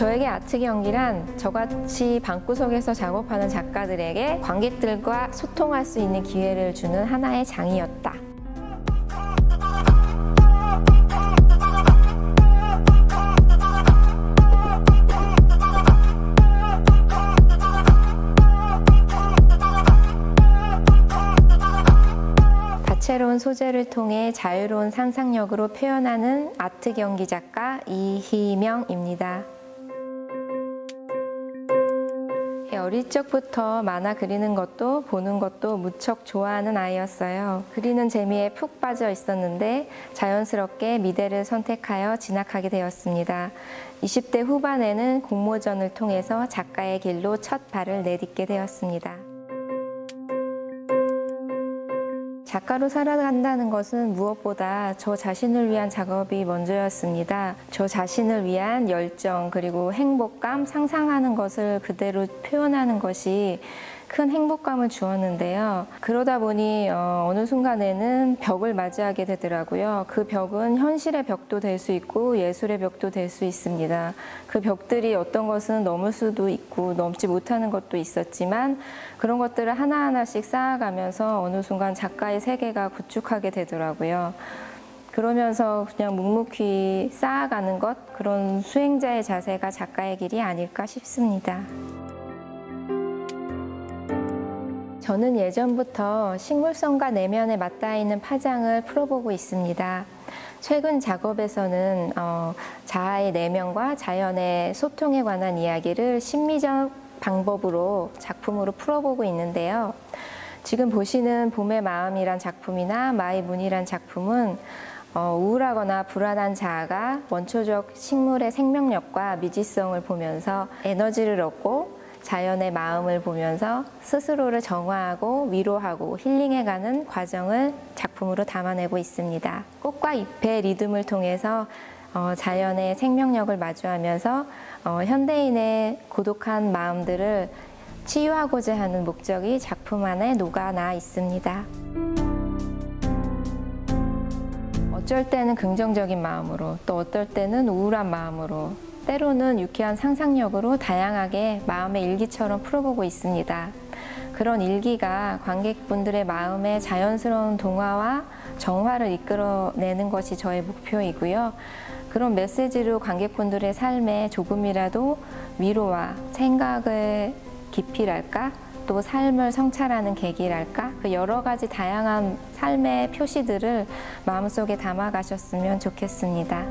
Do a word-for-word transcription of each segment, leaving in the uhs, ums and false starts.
저에게 아트 경기란 저같이 방구석에서 작업하는 작가들에게 관객들과 소통할 수 있는 기회를 주는 하나의 장이었다. 다채로운 소재를 통해 자유로운 상상력으로 표현하는 아트 경기 작가 이희명입니다. 어릴 적부터 만화 그리는 것도 보는 것도 무척 좋아하는 아이였어요. 그리는 재미에 푹 빠져 있었는데 자연스럽게 미대를 선택하여 진학하게 되었습니다. 이십 대 후반에는 공모전을 통해서 작가의 길로 첫 발을 내딛게 되었습니다. 작가로 살아간다는 것은 무엇보다 저 자신을 위한 작업이 먼저였습니다. 저 자신을 위한 열정, 그리고 행복감, 상상하는 것을 그대로 표현하는 것이 큰 행복감을 주었는데요. 그러다 보니 어, 어느 순간에는 벽을 맞이하게 되더라고요. 그 벽은 현실의 벽도 될 수 있고 예술의 벽도 될 수 있습니다. 그 벽들이 어떤 것은 넘을 수도 있고 넘지 못하는 것도 있었지만 그런 것들을 하나하나씩 쌓아가면서 어느 순간 작가의 세계가 구축하게 되더라고요. 그러면서 그냥 묵묵히 쌓아가는 것, 그런 수행자의 자세가 작가의 길이 아닐까 싶습니다. 저는 예전부터 식물성과 내면에 맞닿아 있는 파장을 풀어보고 있습니다. 최근 작업에서는 어, 자아의 내면과 자연의 소통에 관한 이야기를 심미적 방법으로 작품으로 풀어보고 있는데요. 지금 보시는 봄의 마음이란 작품이나 마이 문이란 작품은 어, 우울하거나 불안한 자아가 원초적 식물의 생명력과 미지성을 보면서 에너지를 얻고 자연의 마음을 보면서 스스로를 정화하고 위로하고 힐링해가는 과정을 작품으로 담아내고 있습니다. 꽃과 잎의 리듬을 통해서 어, 자연의 생명력을 마주하면서 어, 현대인의 고독한 마음들을 치유하고자 하는 목적이 작품 안에 녹아나 있습니다. 어쩔 때는 긍정적인 마음으로, 또 어떨 때는 우울한 마음으로, 때로는 유쾌한 상상력으로 다양하게 마음의 일기처럼 풀어보고 있습니다. 그런 일기가 관객분들의 마음에 자연스러운 동화와 정화를 이끌어내는 것이 저의 목표이고요. 그런 메시지로 관객분들의 삶에 조금이라도 위로와 생각을 깊이랄까? 또 삶을 성찰하는 계기랄까? 그 여러 가지 다양한 삶의 표시들을 마음속에 담아가셨으면 좋겠습니다.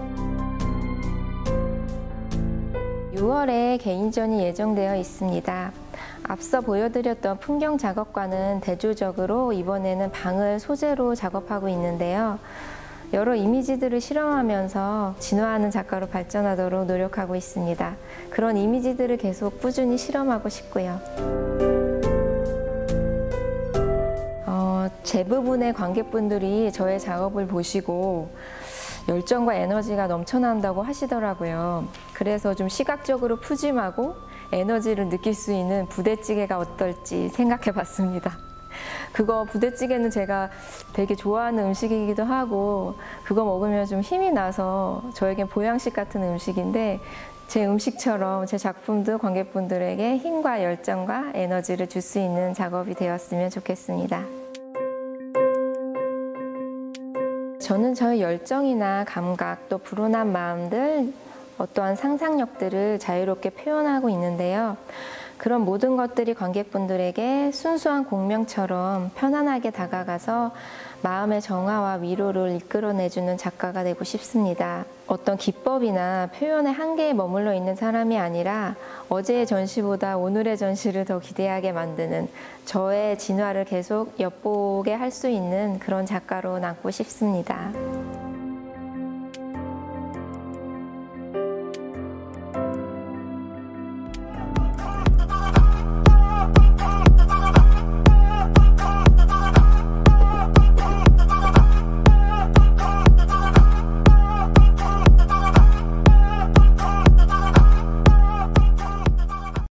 유월에 개인전이 예정되어 있습니다. 앞서 보여드렸던 풍경 작업과는 대조적으로 이번에는 방을 소재로 작업하고 있는데요. 여러 이미지들을 실험하면서 진화하는 작가로 발전하도록 노력하고 있습니다. 그런 이미지들을 계속 꾸준히 실험하고 싶고요. 어, 대부분의 관객분들이 저의 작업을 보시고 열정과 에너지가 넘쳐난다고 하시더라고요. 그래서 좀 시각적으로 푸짐하고 에너지를 느낄 수 있는 부대찌개가 어떨지 생각해 봤습니다. 그거 부대찌개는 제가 되게 좋아하는 음식이기도 하고 그거 먹으면 좀 힘이 나서 저에겐 보양식 같은 음식인데 제 음식처럼 제 작품도 관객분들에게 힘과 열정과 에너지를 줄 수 있는 작업이 되었으면 좋겠습니다. 저는 저의 열정이나 감각, 또 불온한 마음들, 어떠한 상상력들을 자유롭게 표현하고 있는데요. 그런 모든 것들이 관객분들에게 순수한 공명처럼 편안하게 다가가서 마음의 정화와 위로를 이끌어내주는 작가가 되고 싶습니다. 어떤 기법이나 표현의 한계에 머물러 있는 사람이 아니라 어제의 전시보다 오늘의 전시를 더 기대하게 만드는 저의 진화를 계속 엿보게 할 수 있는 그런 작가로 남고 싶습니다.